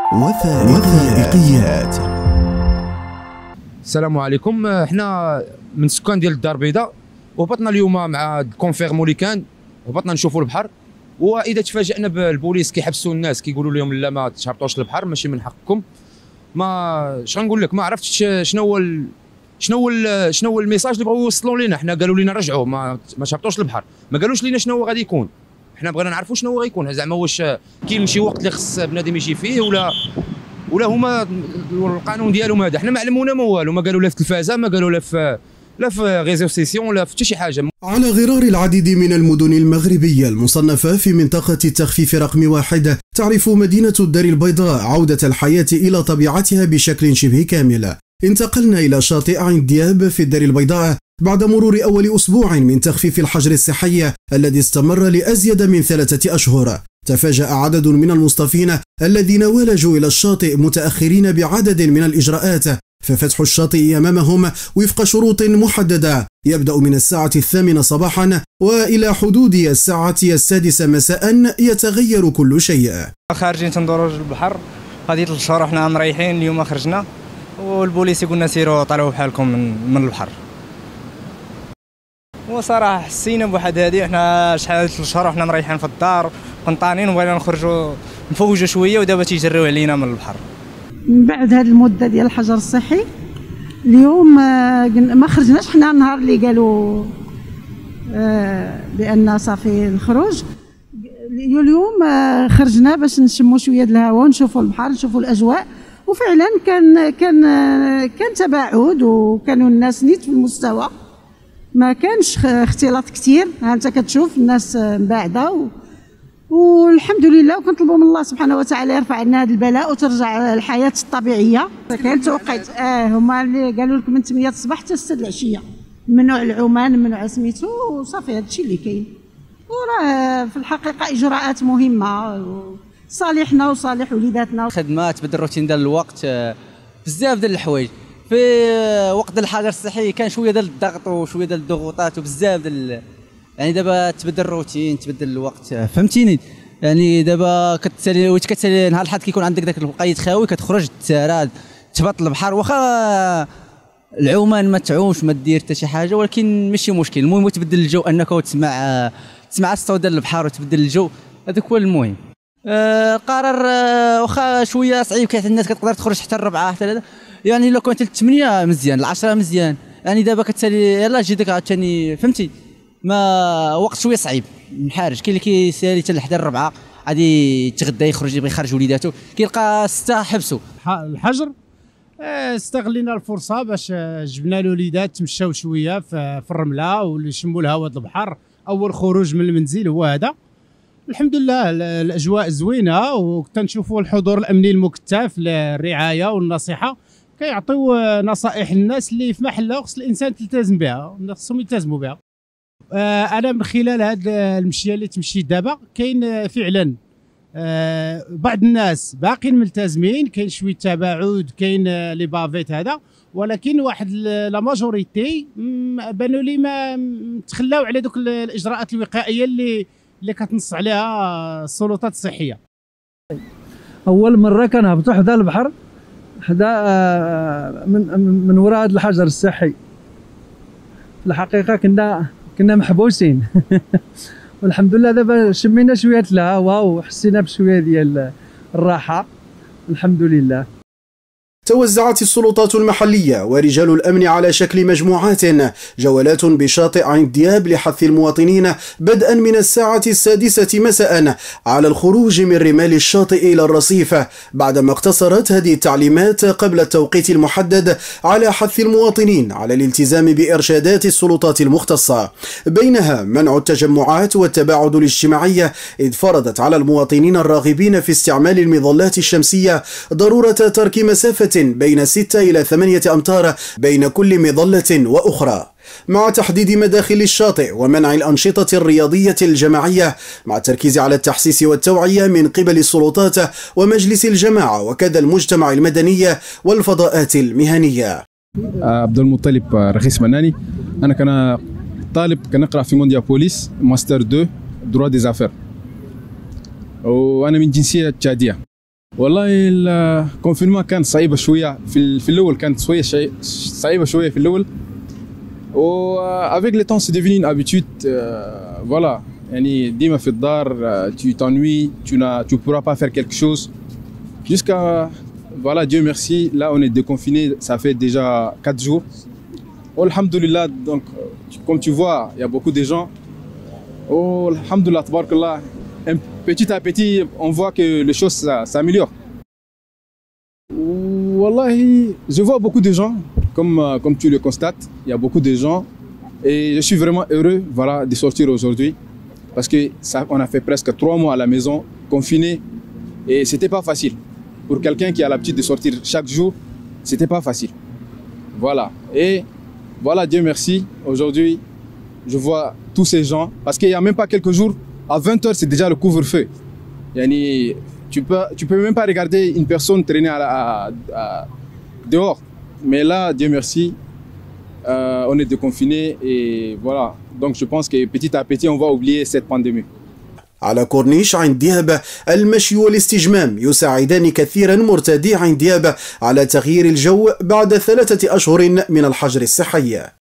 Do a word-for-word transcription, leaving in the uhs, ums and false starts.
وثائقيات. السلام عليكم. احنا من سكان ديال الدار البيضاء، وهبطنا اليوم مع الكونفير موليكان، هبطنا نشوفوا البحر. واذا تفاجئنا بالبوليس كيحبسوا الناس، كيقولوا لهم لا ما تهبطوش للبحر، ماشي من حقكم. ما اش غنقول لك، ما عرفتش شنو هو ال... شنو هو ال... شنو هو الميساج اللي بغاو يوصلوا لنا. حنا قالوا لنا رجعوا، ما ما تهبطوش للبحر، ما قالوش لنا شنو هو غادي يكون. حنا بغينا نعرفوا شنو هو غيكون، زعما واش كاين شي وقت اللي خص بنادم يجي فيه، ولا ولا هما القانون ديالهم هذا. حنا ما علمونا ما والو، ما قالوا لا في التلفازه، ما قالوا لا في لا في ريزو سيسيون، لا في حتى شي حاجه. على غرار العديد من المدن المغربيه المصنفه في منطقه التخفيف رقم واحد، تعرف مدينه الدار البيضاء عوده الحياه الى طبيعتها بشكل شبه كامل. انتقلنا الى شاطئ عين دياب في الدار البيضاء بعد مرور اول اسبوع من تخفيف الحجر الصحي الذي استمر لازيد من ثلاثه اشهر. تفاجأ عدد من المصطفين الذين ولجوا إلى الشاطئ متأخرين بعدد من الإجراءات، ففتح الشاطئ أمامهم وفق شروط محددة يبدأ من الساعة الثامنة صباحا وإلى حدود الساعة السادسة مساء يتغير كل شيء. خارجين تندوروا البحر هذه ثلاث شهور وحنا مريحين، اليوم خرجنا والبوليس يقولنا سيروا طلعوا بحالكم من, من البحر. وصراحه حسينا بواحد هذه، احنا شحال ثلاث شهور وحنا مريحين في الدار قنطانين وبغينا نخرجوا نفوجوا شويه، ودابا تيجريو علينا من البحر. من بعد هذه المده ديال الحجر الصحي اليوم ما خرجناش. حنا النهار اللي قالوا بان صافي الخروج، اليوم خرجنا باش نشموا شويه د الهواء ونشوفوا البحر نشوفوا الاجواء. وفعلا كان كان كان تباعد، وكانوا الناس نيت في المستوى، ما كانش اختلاط كثير. ها انت كتشوف الناس مباعده و... والحمد لله، وكنطلبوا من الله سبحانه وتعالى يرفع عنا هذا البلاء وترجع الحياه الطبيعيه. كان توقيت اه هما اللي قالوا لك من ثمانية الصباح حتى ستة العشيه، ممنوع العومان، ممنوع سميتو، وصافي هذا الشيء اللي كاين. وراه في الحقيقه اجراءات مهمه صالحنا وصالح وليداتنا. خدمات تبدل الروتين ديال الوقت، بزاف ديال الحوايج. في وقت الحجر الصحي كان شويه ديال الضغط وشويه ديال الضغوطات وبزاف ديال، يعني دابا تبدل الروتين تبدل الوقت، فهمتيني. يعني دابا كتسالي وانت كتسالي نهار الحد كيكون عندك داك القيد خاوي، كتخرج تسارى تهبط البحر، واخا العومان ما تعومش ما دير حتى شي حاجه، ولكن ماشي مشكل. المهم تبدل الجو، انك تسمع تسمع الصوت ديال البحر وتبدل الجو، هذاك هو المهم. القرار آه واخا شويه صعيب، كاين الناس كتقدر تخرج حتى الربعه حتى هذا، يعني لو كنت الثمانيه مزيان، العشره مزيان. يعني دابا كتسالي يلاه جي ديك عاوتاني، فهمتي، ما وقت شويه صعيب محارج. كاين اللي كيسالي حتى لحد الربعه غادي يتغدى يخرج يبغي يخرج وليداتو، كيلقى سته حبسوا. الحجر استغلينا الفرصه باش جبنا الوليدات تمشاو شويه في الرمله ويشموا الهواء ديال البحر. اول خروج من المنزل هو هذا. الحمد لله الاجواء زوينه، وكنشوفوا الحضور الامني المكثف للرعايه والنصيحه، كيعطيو نصائح للناس اللي في محلها خص الانسان تلتزم بها، خصهم يلتزموا بها. انا من خلال هذه المشيه اللي تمشي دابا كاين فعلا بعض الناس باقيين ملتزمين، كاين شويه تباعد، كاين لي بافيت هذا، ولكن واحد لا ماجوريتي بانوا لي ما تخلاو على دوك الاجراءات الوقائيه اللي اللي كتنص عليها السلطات الصحيه. اول مره كنهبطوا حدا البحر، حدا من من وراء هذا الحجر الصحي. في الحقيقه كنا كنا محبوسين والحمد لله دابا شمينا شويه الهواء وحسينا بشويه ديال الراحه، الحمد لله. توزعت السلطات المحلية ورجال الأمن على شكل مجموعات جولات بشاطئ عين دياب لحث المواطنين بدءا من الساعة السادسة مساء على الخروج من رمال الشاطئ إلى الرصيف، بعدما اقتصرت هذه التعليمات قبل التوقيت المحدد على حث المواطنين على الالتزام بإرشادات السلطات المختصة، بينها منع التجمعات والتباعد الاجتماعي، إذ فرضت على المواطنين الراغبين في استعمال المظلات الشمسية ضرورة ترك مسافة بين ستة إلى ثمانية أمتار بين كل مظلة وأخرى، مع تحديد مداخل الشاطئ ومنع الأنشطة الرياضية الجماعية، مع التركيز على التحسيس والتوعية من قبل السلطات ومجلس الجماعة وكذا المجتمع المدني والفضاءات المهنية. عبد المطلب رخيص مناني، أنا كان طالب كنقرأ في مونديا بوليس ماستر اثنين دروا دي زافير، وأنا من جنسية تشادية. والله الكونفينمون كان صعيبه شويه في في الاول كانت شويه شيء صعيبه شويه في الاول و avec le temps c'est devenu une habitude euh, voilà يعني ديما في الدار tu t'ennuies tu n'as tu pourras pas faire quelque chose jusqu'à voilà Dieu merci là on est déconfiné ça fait déjà quatre jours oh, alhamdoulilah donc comme tu vois il y a beaucoup de gens oh alhamdoulilah tabarakallah petit à petit on voit que les choses s'améliorent. Wallahi, je vois beaucoup de gens, comme, comme tu le constates, il y a beaucoup de gens et je suis vraiment heureux voilà, de sortir aujourd'hui parce que ça, on a fait presque trois mois à la maison, confinés et c'était pas facile. Pour quelqu'un qui a l'habitude de sortir chaque jour, c'était pas facile. Voilà, et voilà, Dieu merci, aujourd'hui je vois tous ces gens parce qu'il n'y a même pas quelques jours, à vingt heures c'est déjà le couvre-feu. Yani, tu peux, tu peux même pas regarder une personne traîner à, à, à, dehors. Mais là, Dieu merci, euh, on est déconfiné et voilà. Donc je pense que petit à petit, on va oublier cette pandémie. على كورنيش عين دياب المشي والاستجمام يساعدان كثيرا مرتادي عين دياب على تغيير الجو بعد ثلاثة أشهر من الحجر الصحي.